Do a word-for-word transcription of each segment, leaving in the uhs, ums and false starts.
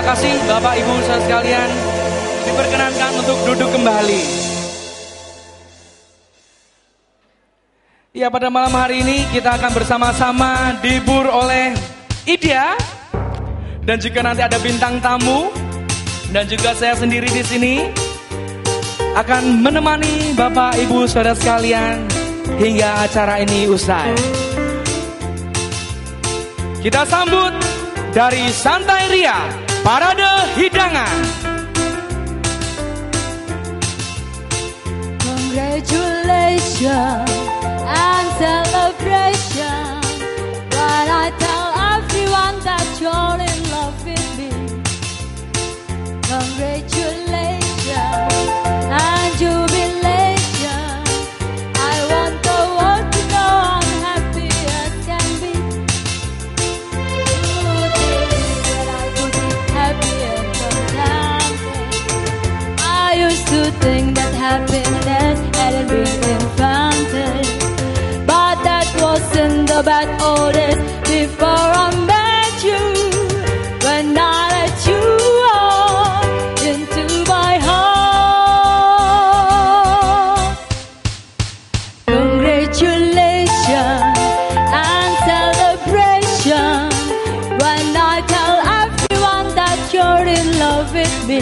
kasih Bapak Ibu saudara sekalian. Diperkenankan untuk duduk kembali. Ya, pada malam hari ini kita akan bersama-sama dihibur oleh Idya. Dan juga nanti ada bintang tamu. Dan juga saya sendiri di sini akan menemani Bapak Ibu saudara sekalian hingga acara ini usai. Kita sambut dari Santai Ria, Parade Hidangan. Congratulations and celebration when I tell everyone that you're in love with me. Congratulations and jubilation. I want the world to know I'm happy as can be. Who would believe that I could be happy and contented? I used to think that happiness hadn't been invented, but that wasn't the bad old days before I met you. When I let you walk into my heart. Congratulations and celebration when I tell everyone that you're in love with me.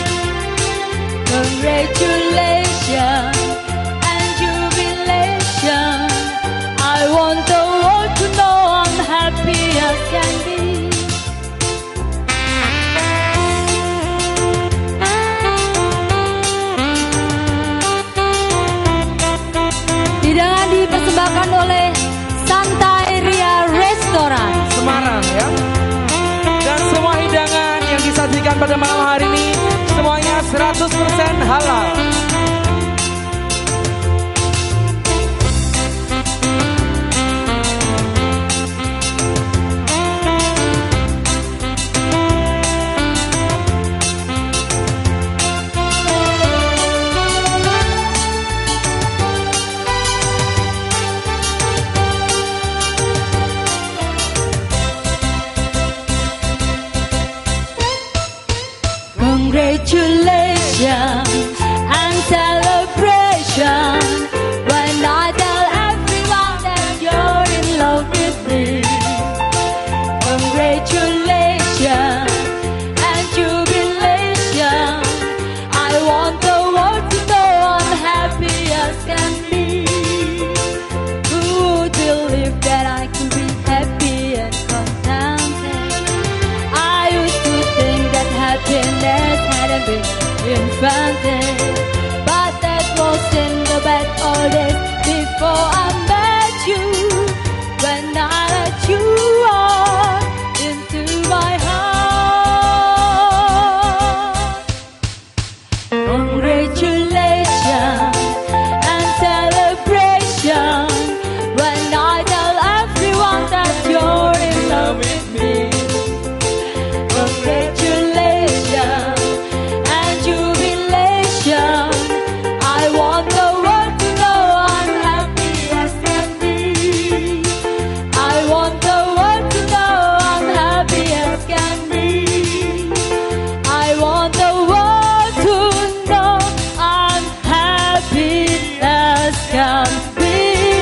Congratulations and jubilation. I want the world to know I'm happy as can be. Hidangan dipersembahkan oleh Santai Ria Restoran Semarang ya. Dan semua hidangan yang disajikan pada malam hari ini semuanya seratus persen halal. Congratulations and celebration when I tell everyone that you're in love with me. Congratulations and jubilation. I want the world to know I'm happy as can be. Who would believe that I could be happy and contented? I used to think that happiness hadn't been invented, but that wasn't the bad old days before I met you. When I let you walk into my heart. Congratulations and celebration when I tell everyone that you're in love with me. Congratulations and jubilation. I want the world to know I'm happy as can be. I want the world to know I'm happy as can be. I want the world to know I'm happy as can be.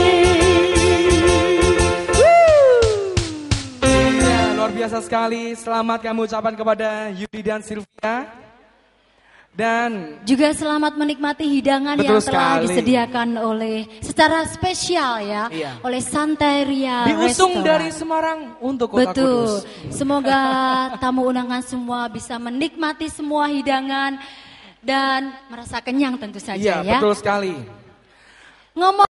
Ya, luar biasa sekali. Selamat kami ucapkan kepada Yudi dan Sylvia. Dan Juga selamat menikmati hidangan Betul yang telah sekali. disediakan oleh secara spesial ya, Iya. oleh Santai Ria diusung Restoran. dari Semarang untuk Kota Betul. Kudus. Semoga tamu undangan semua bisa menikmati semua hidangan dan merasa kenyang tentu saja Iya, ya. betul sekali. Ngomong